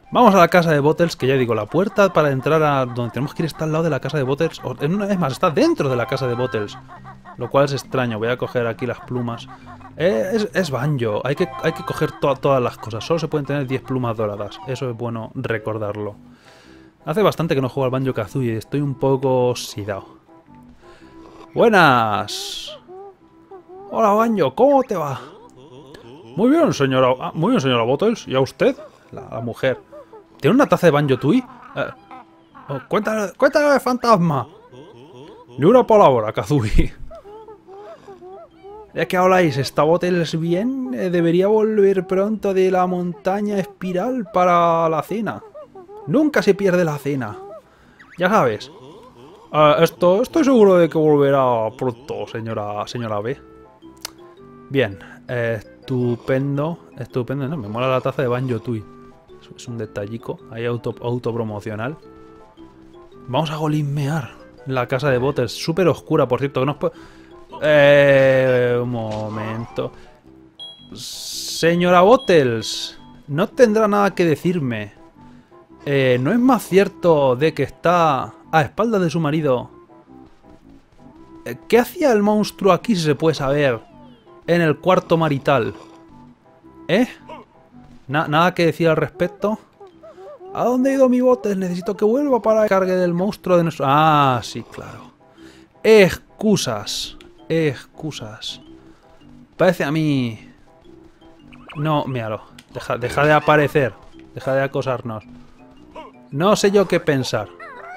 Vamos a la casa de Bottles, que ya digo, la puerta para entrar a donde tenemos que ir está al lado de la casa de Bottles. Es más, está dentro de la casa de Bottles. Lo cual es extraño. Voy a coger aquí las plumas. Es Banjo. Hay que coger todas las cosas. Solo se pueden tener 10 plumas doradas. Eso es bueno recordarlo. Hace bastante que no juego al Banjo-Kazooie y estoy un poco oxidado. ¡Buenas! Hola, Banjo. ¿Cómo te va? Muy bien, señora Bottles. ¿Y a usted? La mujer. ¿Tiene una taza de Banjo-Tooie? Cuéntale de fantasma. Ni una palabra, Kazooie. ¿De qué habláis? ¿Está Bottles bien? Debería volver pronto de la montaña espiral para la cena. Nunca se pierde la cena. Ya sabes. Estoy seguro de que volverá pronto, señora B. Bien. Estupendo. No, me mola la taza de Banjo-Tooie. Es un detallico. Ahí autopromocional. Vamos a golismear la casa de Bottles. Súper oscura, por cierto. Que nos un momento. Señora Bottles, no tendrá nada que decirme. ¿No es más cierto de que está a espaldas de su marido? ¿Qué hacía el monstruo aquí, si se puede saber, en el cuarto marital? ¿Nada que decir al respecto? ¿A dónde ha ido mi Bottles? Necesito que vuelva para que cargue del monstruo de nuestro... Ah, sí, claro. Excusas. Parece a mí... No, míralo. Deja de aparecer. Deja de acosarnos. No sé yo qué pensar.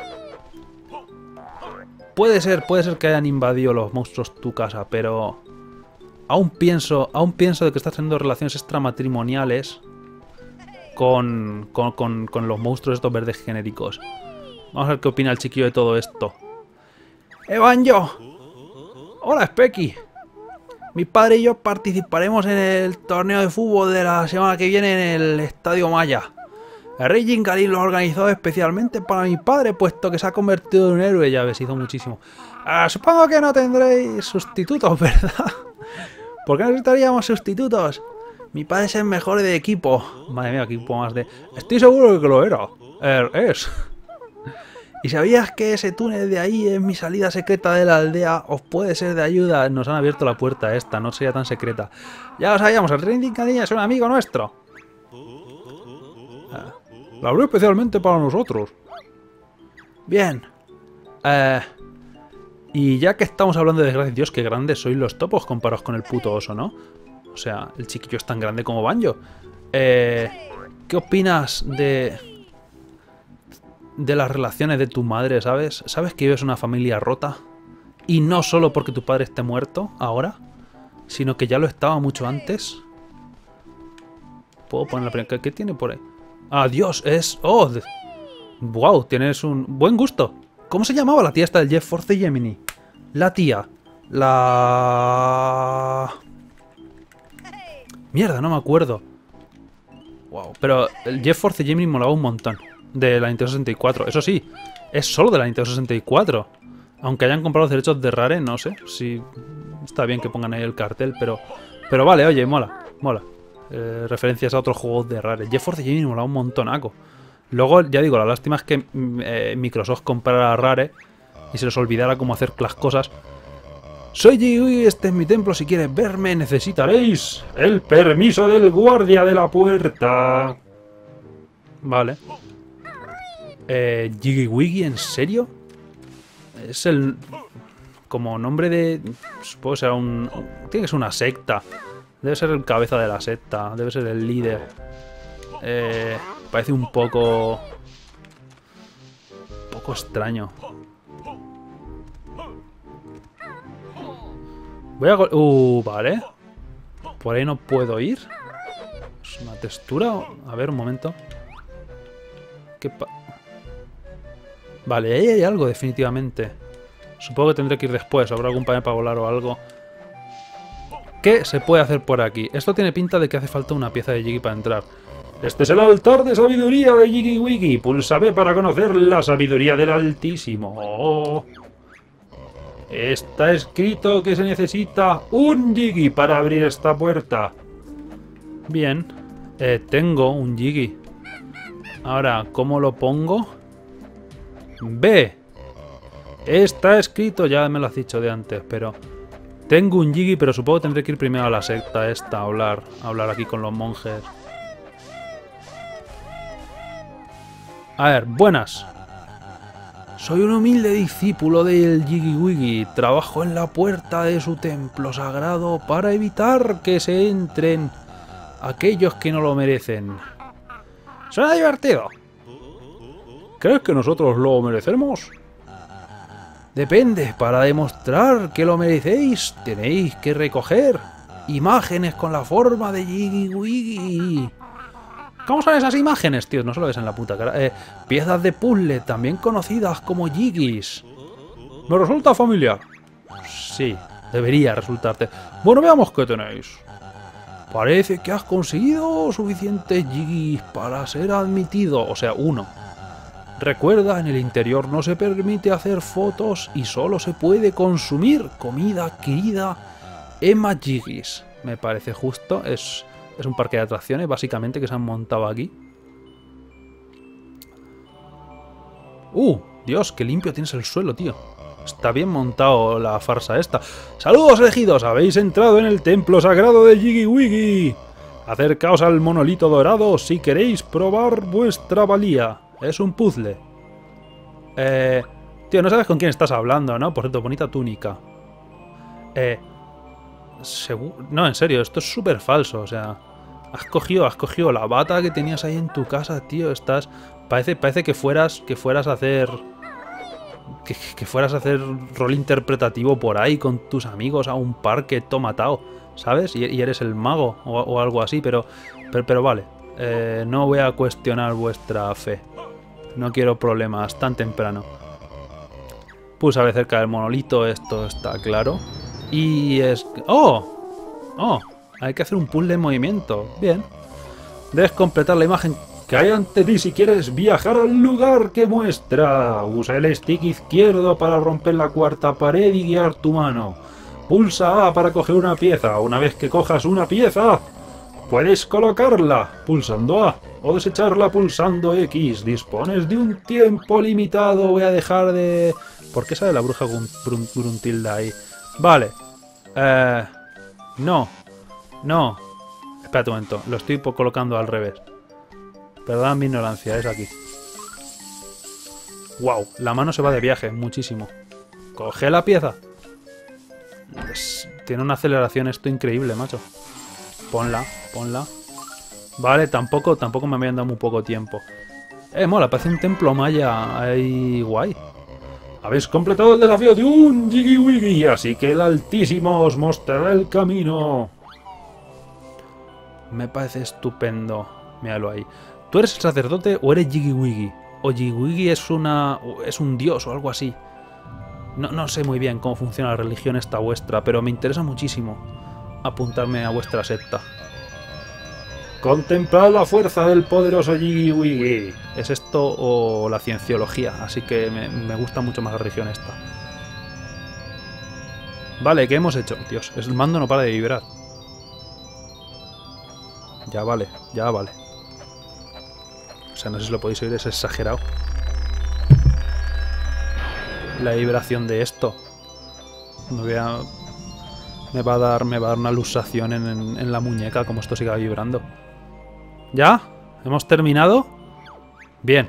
Puede ser que hayan invadido los monstruos tu casa, pero... Aún pienso de que estás teniendo relaciones extramatrimoniales con los monstruos estos verdes genéricos. Vamos a ver qué opina el chiquillo de todo esto. ¡Banjo! ¡Hola, Specky! Mi padre y yo participaremos en el torneo de fútbol de la semana que viene en el Estadio Maya. El Rey Jingalín lo organizó especialmente para mi padre, puesto que se ha convertido en un héroe. Ya habéis ido muchísimo. Supongo que no tendréis sustitutos, ¿verdad? ¿Por qué necesitaríamos sustitutos? Mi padre es el mejor de equipo. Madre mía, equipo más de... Estoy seguro de que lo era. Es. ¿Y sabías que ese túnel de ahí es mi salida secreta de la aldea? ¿Os puede ser de ayuda? Nos han abierto la puerta esta, no sería tan secreta. Ya lo sabíamos, el Rey Jingalín es un amigo nuestro. La abrió especialmente para nosotros. Bien. Y ya que estamos hablando de desgracia, Dios, qué grandes sois los topos comparados con el puto oso, ¿no? O sea, el chiquillo es tan grande como Banjo. ¿Qué opinas de las relaciones de tu madre, sabes? ¿Sabes que vives una familia rota? Y no solo porque tu padre esté muerto ahora, sino que ya lo estaba mucho antes. ¿Puedo poner la primera? ¿Qué tiene por ahí? ¡Adiós! Es... ¡Oh! ¡Wow! Tienes un buen gusto. ¿Cómo se llamaba la tía esta del Jet Force Gemini? La tía. Mierda, no me acuerdo. Wow. Pero el Jet Force Gemini molaba un montón. De la Nintendo 64. Eso sí, es solo de la Nintendo 64. Aunque hayan comprado los derechos de Rare, no sé. Si está bien que pongan ahí el cartel, pero vale, oye, mola. Referencias a otros juegos de Rare. Jet Force Gemini molaba un montonaco. Luego, ya digo, la lástima es que Microsoft comprara Rare y se les olvidara cómo hacer las cosas. Soy Jiggy, este es mi templo. Si quieres verme, necesitaréis el permiso del guardia de la puerta. Vale. Jiggy Wiggy, ¿en serio? Es el... como nombre de... supongo que será un... tiene que ser una secta. Debe ser el cabeza de la secta. Debe ser el líder. Parece un poco... extraño. Voy a... vale. Por ahí no puedo ir. ¿Es una textura? A ver, un momento. Vale, ahí hay algo, definitivamente. Supongo que tendré que ir después. Habrá algún panel para volar o algo. ¿Qué se puede hacer por aquí? Esto tiene pinta de que hace falta una pieza de Jiggy para entrar. Este es el altar de sabiduría de Jiggy Wiggy. Pulsa B para conocer la sabiduría del Altísimo. Está escrito que se necesita un Jiggy para abrir esta puerta. Bien. Tengo un Jiggy. Ahora, ¿cómo lo pongo? B. Está escrito, ya me lo has dicho de antes, pero... Tengo un Jiggy, pero supongo que tendré que ir primero a la secta esta, a hablar aquí con los monjes. A ver, buenas. Soy un humilde discípulo del Jiggy Wiggy. Trabajo en la puerta de su templo sagrado para evitar que se entren aquellos que no lo merecen. Suena divertido. ¿Crees que nosotros lo merecemos? Depende, para demostrar que lo merecéis, tenéis que recoger imágenes con la forma de Jiggy Wiggy. ¿Cómo son esas imágenes, tío? No se lo ves en la puta cara. Piezas de puzzle, también conocidas como Jiggys. ¿Me resulta familiar? Sí, debería resultarte. Bueno, veamos qué tenéis. Parece que has conseguido suficientes Jiggys para ser admitido. O sea, uno. Recuerda, en el interior no se permite hacer fotos y solo se puede consumir comida adquirida en más Jiggys. Me parece justo. Es un parque de atracciones, básicamente, que se han montado aquí. Dios, qué limpio tienes el suelo, tío. Está bien montado la farsa esta. ¡Saludos, elegidos! Habéis entrado en el templo sagrado de Jiggy Wiggy. Acercaos al monolito dorado si queréis probar vuestra valía. Es un puzzle. Tío, no sabes con quién estás hablando, ¿no? Por cierto, bonita túnica. No, en serio, esto es súper falso, o sea... Has cogido la bata que tenías ahí en tu casa, tío. Parece que fueras a hacer... Que fueras a hacer rol interpretativo por ahí con tus amigos a un parque tomatao, ¿sabes? Y eres el mago o algo así, pero vale. No voy a cuestionar vuestra fe. No quiero problemas tan temprano. Pulsa B cerca del monolito, esto está claro. Y es... ¡Oh! Hay que hacer un puzzle en movimiento. Bien. Debes completar la imagen que hay ante ti si quieres viajar al lugar que muestra. Usa el stick izquierdo para romper la cuarta pared y guiar tu mano. Pulsa A para coger una pieza. Una vez que cojas una pieza, puedes colocarla pulsando A o desecharla pulsando X. Dispones de un tiempo limitado. Voy a dejar de... ¿Por qué sale la bruja Gruntilda ahí? Vale. No. Espérate un momento. Lo estoy colocando al revés. Perdón mi ignorancia. Es aquí. Wow. La mano se va de viaje. Muchísimo. Coge la pieza. Tiene una aceleración esto increíble, macho. Ponla. Vale, tampoco me habían dado muy poco tiempo. Mola, parece un templo maya ahí guay. Habéis completado el desafío de un Jiggy Wiggy, así que el Altísimo os mostrará el camino. Me parece estupendo. Míralo ahí. ¿Tú eres el sacerdote o eres Jiggy Wiggy? O Jiggy Wiggy es un dios o algo así. No sé muy bien cómo funciona la religión esta vuestra, pero me interesa muchísimo apuntarme a vuestra secta. Contemplad la fuerza del poderoso Jiggy Wiggy. ¿Es esto o la cienciología? Así que me gusta mucho más la religión esta. Vale, ¿qué hemos hecho? Dios, el mando no para de vibrar. Ya vale. O sea, no sé si lo podéis oír, es exagerado. La vibración de esto. Me va a dar una luxación en la muñeca como esto siga vibrando. ¿Ya? ¿Hemos terminado? Bien.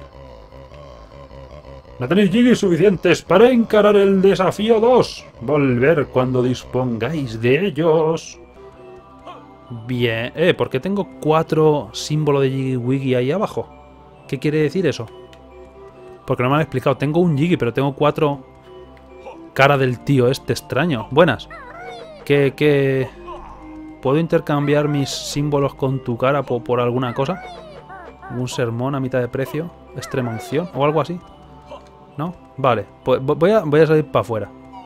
No tenéis Jiggys suficientes para encarar el desafío 2. Volver cuando dispongáis de ellos. Bien. ¿Por qué tengo 4 símbolos de Jiggy Wiggy ahí abajo? ¿Qué quiere decir eso? Porque no me han explicado. Tengo un Jiggy, pero tengo 4 cara del tío este extraño. Buenas. ¿Qué? ¿Puedo intercambiar mis símbolos con tu cara por alguna cosa? ¿Un sermón a mitad de precio? ¿Extrema unción? ¿O algo así? ¿No? Vale. Pues voy a salir para afuera.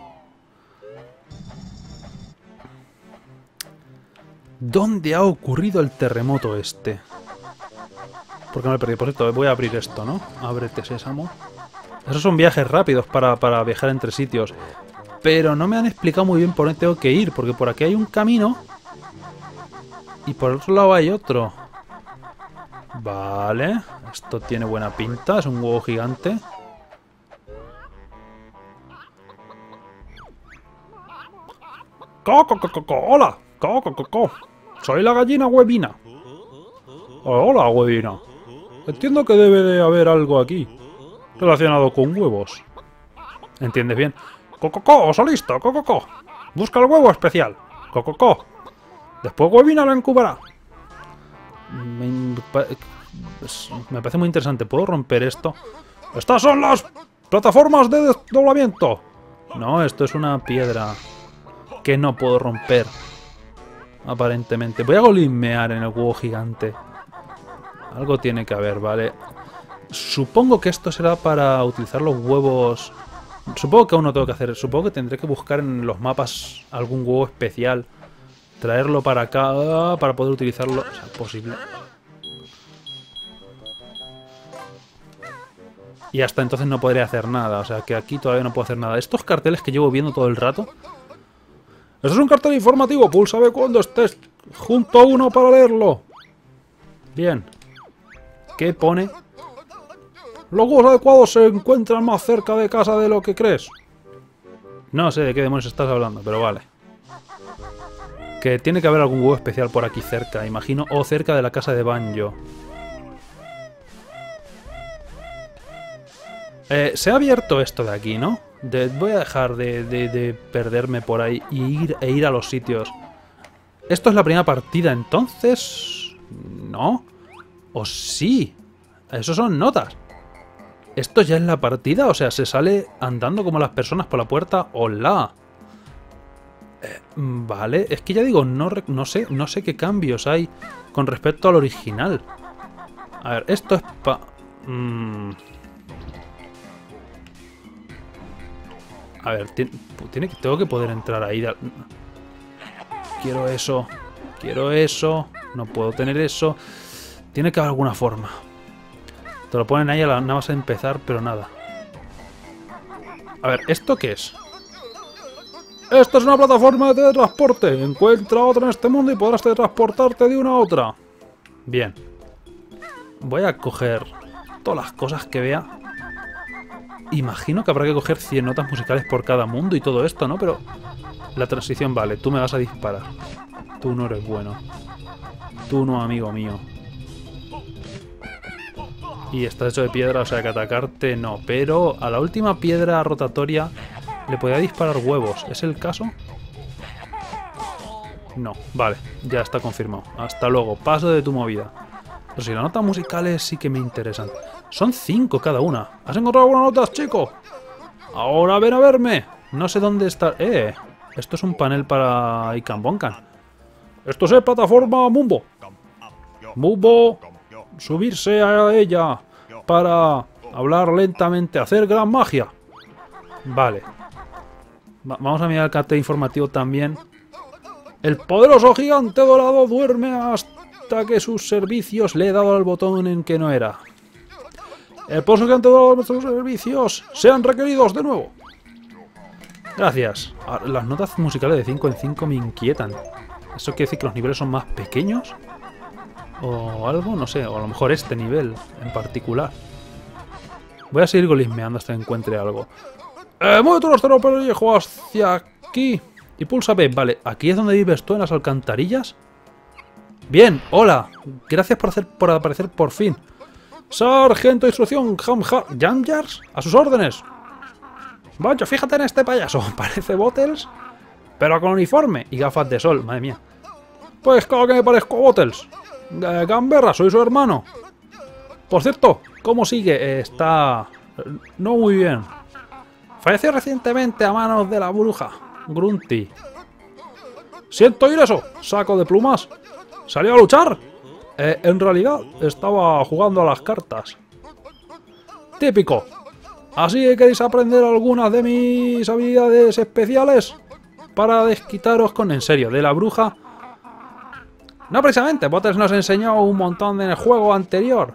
¿Dónde ha ocurrido el terremoto este? Porque me he perdido. Por cierto, voy a abrir esto, ¿no? Ábrete, sésamo. Esos son viajes rápidos para viajar entre sitios. Pero no me han explicado muy bien por dónde tengo que ir. Porque por aquí hay un camino. Y por el otro lado hay otro. Vale. Esto tiene buena pinta. Es un huevo gigante. ¡Hola! Soy la gallina huevina. Hola, huevina. Entiendo que debe de haber algo aquí relacionado con huevos. ¿Entiendes bien? ¡Oso listo! Busca el huevo especial. Después huevina lo incubará. Me parece muy interesante. ¿Puedo romper esto? ¡Estas son las plataformas de desdoblamiento! No, esto es una piedra que no puedo romper. Aparentemente. Voy a golismear en el huevo gigante. Algo tiene que haber, ¿vale? Supongo que esto será para utilizar los huevos. Supongo que aún no tengo que hacer. Supongo que tendré que buscar en los mapas algún huevo especial. Traerlo para acá para poder utilizarlo. O sea, posible. Y hasta entonces no podré hacer nada. O sea, que aquí todavía no puedo hacer nada. Estos carteles que llevo viendo todo el rato. Esto es un cartel informativo. Púlsame cuando estés junto a uno para leerlo. Bien. ¿Qué pone? Los huevos adecuados se encuentran más cerca de casa de lo que crees. No sé de qué demonios estás hablando, pero vale. Que tiene que haber algún huevo especial por aquí cerca, imagino. O cerca de la casa de Banjo. Se ha abierto esto de aquí, ¿no? Voy a dejar de perderme por ahí e ir a los sitios. ¿Esto es la primera partida entonces? ¿No? ¿O sí? Eso son notas. ¿Esto ya es la partida? O sea, se sale andando como las personas por la puerta. ¡Hola! Vale, es que ya digo, no sé qué cambios hay con respecto al original. A ver, esto es A ver, tengo que poder entrar ahí. Quiero eso. Quiero eso. No puedo tener eso. Tiene que haber alguna forma. Te lo ponen ahí nada más a empezar, pero nada. A ver, ¿esto qué es? Esto es una plataforma de teletransporte. Encuentra otra en este mundo y podrás teletransportarte de una a otra. Bien. Voy a coger todas las cosas que vea. Imagino que habrá que coger 100 notas musicales por cada mundo y todo esto, ¿no? Pero la transición vale. Tú me vas a disparar. Tú no eres bueno. Tú no, amigo mío. Y está hecho de piedra, o sea que atacarte no. Pero a la última piedra rotatoria le podía disparar huevos. ¿Es el caso? No. Vale, ya está confirmado. Hasta luego. Paso de tu movida. Pero si las notas musicales sí que me interesan. Son 5 cada una. ¿Has encontrado algunas notas, chico? Ahora ven a verme. No sé dónde está... Esto es un panel para Ikan Bonkan. Esto es plataforma Mumbo. Mumbo. Subirse a ella para hablar lentamente, hacer gran magia. Vale. Vamos a mirar el cartel informativo también. El poderoso gigante dorado duerme hasta que sus servicios le he dado al botón en que no era. El poderoso gigante dorado de sus servicios sean requeridos de nuevo. Gracias. Las notas musicales de 5 en 5 me inquietan. ¿Eso quiere decir que los niveles son más pequeños? O algo, no sé, o a lo mejor este nivel en particular. Voy a seguir golismeando hasta que encuentre algo. Mueve tu rostro pellejo hacia aquí y pulsa B. Vale, ¿aquí es donde vives tú, en las alcantarillas? Bien, hola. Gracias por aparecer por fin. Sargento de instrucción Jamjars, a sus órdenes. Vaya, fíjate en este payaso. Parece Bottles, pero con uniforme y gafas de sol, madre mía. Pues claro que me parezco a Bottles. Gamberra, soy su hermano. Por cierto, ¿cómo sigue? Está... no muy bien. Falleció recientemente a manos de la bruja Grunty. Siento oír eso, saco de plumas. ¿Salió a luchar? En realidad, estaba jugando a las cartas. Típico. ¿Así que queréis aprender algunas de mis habilidades especiales? Para desquitaros con... En serio, de la bruja... No precisamente, Bottles nos enseñó un montón en el juego anterior.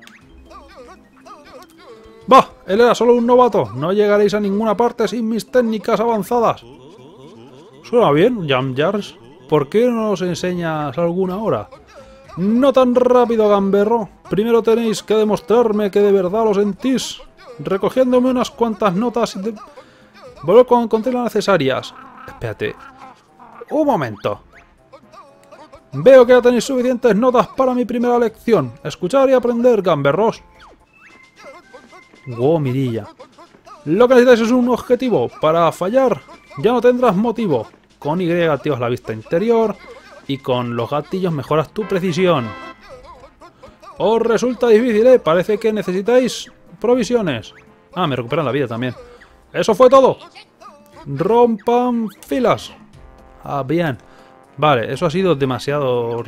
Bah, él era solo un novato. No llegaréis a ninguna parte sin mis técnicas avanzadas. Suena bien, Jamjars. ¿Por qué no nos enseñas alguna ahora? No tan rápido, gamberro. Primero tenéis que demostrarme que de verdad lo sentís. Recogiéndome unas cuantas notas y vuelvo cuando encontré las necesarias. Espérate. Un momento. Veo que ya tenéis suficientes notas para mi primera lección. Escuchar y aprender, gamberros. Wow, mirilla. Lo que necesitáis es un objetivo. Para fallar, ya no tendrás motivo. Con Y activas la vista interior y con los gatillos mejoras tu precisión. Os resulta difícil, ¿eh? Parece que necesitáis provisiones. Ah, me recuperan la vida también. Eso fue todo. Rompan filas. Ah, bien. Vale, eso ha sido demasiado...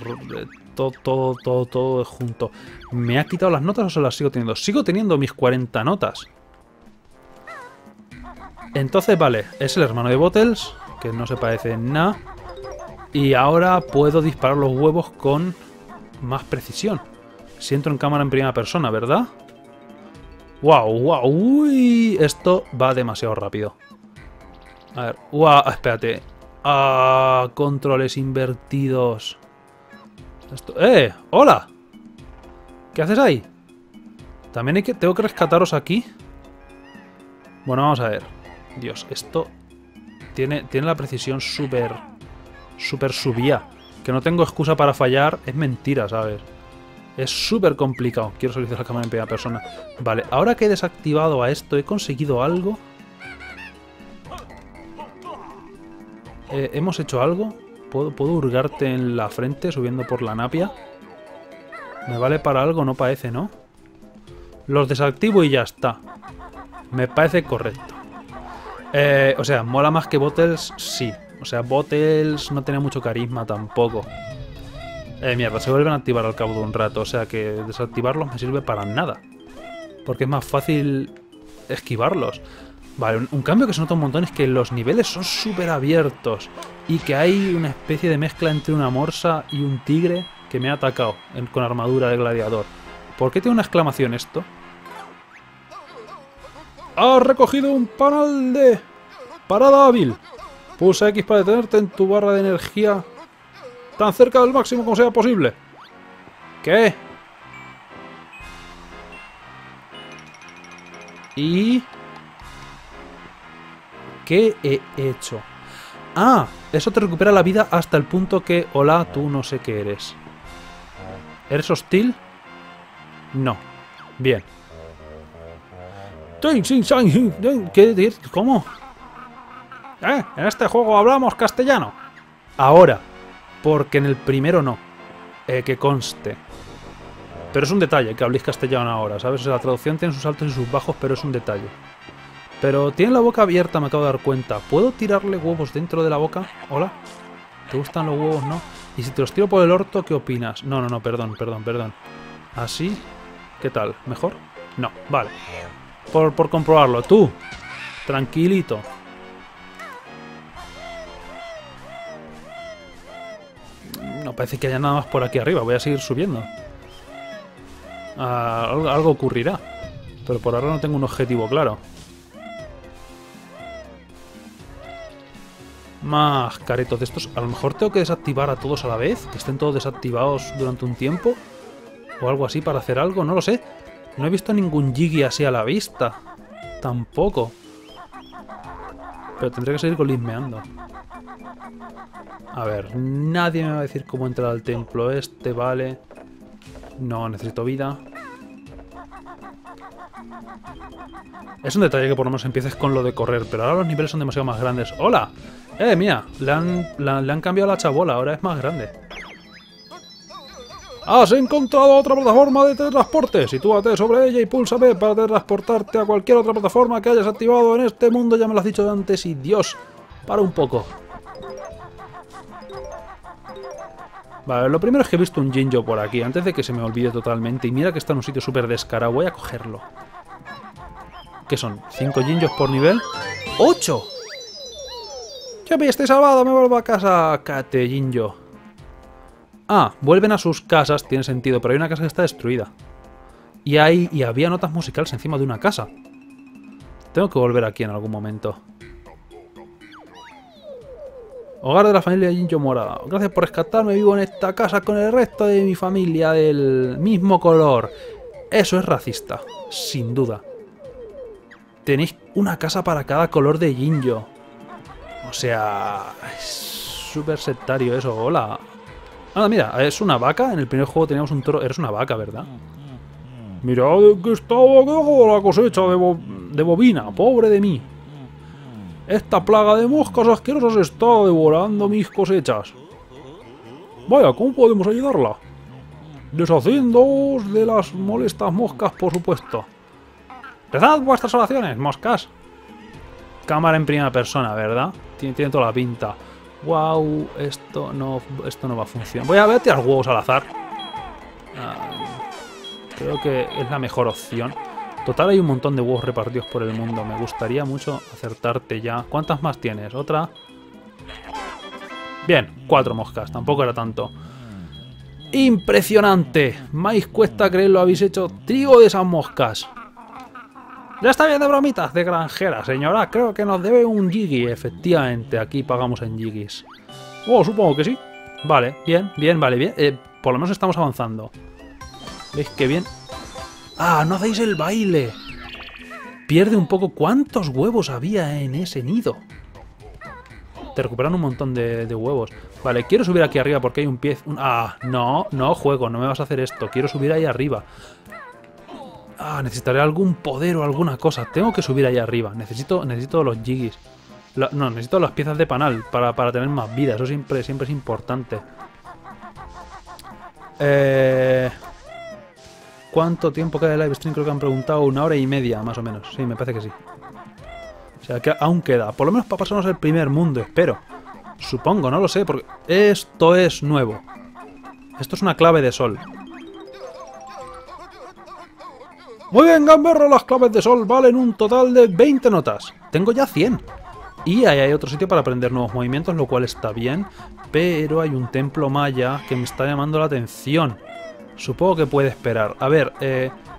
Todo junto. ¿Me ha quitado las notas o se las sigo teniendo? Sigo teniendo mis 40 notas. Entonces, vale, es el hermano de Bottles, que no se parece en nada. Y ahora puedo disparar los huevos con más precisión. Si entro en cámara en primera persona, ¿verdad? ¡Wow! ¡Wow! ¡Uy! Esto va demasiado rápido. A ver, ¡wow! Espérate. ¡Ah! Controles invertidos. Esto... ¡Eh! ¡Hola! ¿Qué haces ahí? También tengo que rescataros aquí. Bueno, vamos a ver. Dios, esto tiene la precisión súper subida. Que no tengo excusa para fallar. Es mentira, ¿sabes? Es súper complicado. Quiero solicitar la cámara en primera persona. Vale, ahora que he desactivado a esto, ¿he conseguido algo? ¿Hemos hecho algo? ¿Puedo hurgarte en la frente subiendo por la napia? ¿Me vale para algo? No parece, ¿no? Los desactivo y ya está. Me parece correcto. O sea, mola más que Bottles, sí. O sea, Bottles no tenía mucho carisma tampoco. Mierda, se vuelven a activar al cabo de un rato. O sea que desactivarlos me sirve para nada. Porque es más fácil esquivarlos. Vale, un cambio que se nota un montón es que los niveles son súper abiertos. Y que hay una especie de mezcla entre una morsa y un tigre que me ha atacado con armadura de gladiador. ¿Por qué tiene una exclamación esto? ¡Has recogido un panal de parada hábil! Pulsa X para detenerte en tu barra de energía tan cerca del máximo como sea posible. ¿Qué? ¿Y qué he hecho? Ah, eso te recupera la vida hasta el punto que... Hola, tú no sé qué eres. ¿Eres hostil? No. Bien. ¿Qué? ¿Cómo? En este juego hablamos castellano. Ahora. Porque en el primero no. Que conste. Pero es un detalle que habléis castellano ahora, ¿sabes? O sea, la traducción tiene sus altos y sus bajos, pero es un detalle. Pero tiene la boca abierta, me acabo de dar cuenta. ¿Puedo tirarle huevos dentro de la boca? ¿Hola? ¿Te gustan los huevos, no? Y si te los tiro por el orto, ¿qué opinas? No, perdón. ¿Así? ¿Qué tal? ¿Mejor? No, vale. Por comprobarlo. Tú, tranquilito. No parece que haya nada más por aquí arriba. Voy a seguir subiendo. Algo ocurrirá. Pero por ahora no tengo un objetivo claro. Más caretos de estos. A lo mejor tengo que desactivar a todos a la vez. Que estén todos desactivados durante un tiempo. O algo así para hacer algo. No lo sé. No he visto ningún Jiggy así a la vista. Tampoco. Pero tendré que seguir golismeando. A ver, nadie me va a decir cómo entrar al templo este, vale. No, necesito vida. Es un detalle que por lo menos empieces con lo de correr, pero ahora los niveles son demasiado más grandes. ¡Hola! Mira, le han cambiado la chabola, ahora es más grande. ¡Has encontrado otra plataforma de teletransporte! Sitúate sobre ella y pulsa B para teletransportarte a cualquier otra plataforma que hayas activado en este mundo. Ya me lo has dicho antes y Dios, para un poco. Vale, lo primero es que he visto un Jinjo por aquí, antes de que se me olvide totalmente. Y mira que está en un sitio súper descarado. Voy a cogerlo. ¿Qué son? ¿5 Jinjos por nivel? ¡8! ¡Ya me estoy salvado! ¡Me vuelvo a casa! ¡Cate, Jinjo! Ah, vuelven a sus casas, tiene sentido, pero hay una casa que está destruida. Y había notas musicales encima de una casa. Tengo que volver aquí en algún momento. Hogar de la familia Jinjo Morada. Gracias por rescatarme, vivo en esta casa con el resto de mi familia del mismo color. Eso es racista, sin duda. Tenéis una casa para cada color de Jinjo. O sea, es súper sectario eso. Hola. Ah, mira, es una vaca. En el primer juego teníamos un toro. Eres una vaca, ¿verdad? Mirad que estaba la cosecha de bovina. Pobre de mí. Esta plaga de moscas asquerosas está devorando mis cosechas. Vaya, ¿cómo podemos ayudarla? Deshaciéndoos de las molestas moscas, por supuesto. Rezad vuestras oraciones, moscas. Cámara en primera persona, ¿verdad? Tiene toda la pinta. Wow, esto no va a funcionar. Voy a ver tirar huevos al azar. Creo que es la mejor opción. Total, hay un montón de huevos repartidos por el mundo. Me gustaría mucho acertarte ya. ¿Cuántas más tienes? ¿Otra? Bien, 4 moscas. Tampoco era tanto. ¡Impresionante! Más cuesta creerlo, habéis hecho trigo de esas moscas. Ya está bien de bromitas de granjera, señora. Creo que nos debe un Jiggy. Efectivamente, aquí pagamos en Jiggys. Oh, supongo que sí. Vale, bien, vale, bien. Por lo menos estamos avanzando. ¿Veis qué bien? ¡Ah, no hacéis el baile! Pierde un poco. ¿Cuántos huevos había en ese nido? Te recuperan un montón de huevos. Vale, quiero subir aquí arriba porque hay un pie... Ah, no, juego, no me vas a hacer esto. Quiero subir ahí arriba. Ah, necesitaré algún poder o alguna cosa. Tengo que subir ahí arriba. Necesito los Jiggys. No, necesito las piezas de panal para tener más vida. Eso siempre es importante. ¿Cuánto tiempo queda de live stream? Creo que han preguntado 1 hora y media, más o menos. Sí, me parece que sí. O sea, que aún queda. Por lo menos para pasarnos el primer mundo, espero. Supongo, no lo sé, porque esto es nuevo. Esto es una clave de sol. Muy bien, gamberro, las claves de sol valen un total de 20 notas. Tengo ya 100. Y ahí hay otro sitio para aprender nuevos movimientos, lo cual está bien. Pero hay un templo maya que me está llamando la atención. Supongo que puede esperar. A ver,